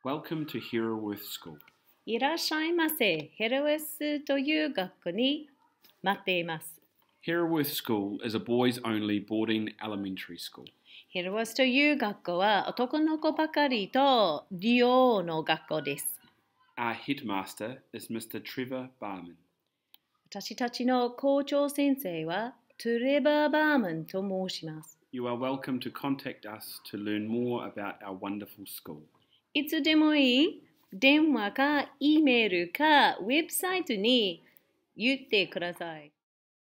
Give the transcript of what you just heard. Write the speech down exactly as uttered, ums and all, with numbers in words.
Welcome to Hereworth School. いらっしゃいませ。ヘルウェスという学校に待っています。 Hereworth School is a boys-only boarding elementary school. ヘルウェスという学校は男の子ばかりと利用の学校です。 Our headmaster is Mister Trevor Barman. 私たちの校長先生はトゥレバー・バーマンと申します。 You are welcome to contact us to learn more about our wonderful school. いつでもいい電話か E メールかウェブサイトに言ってください。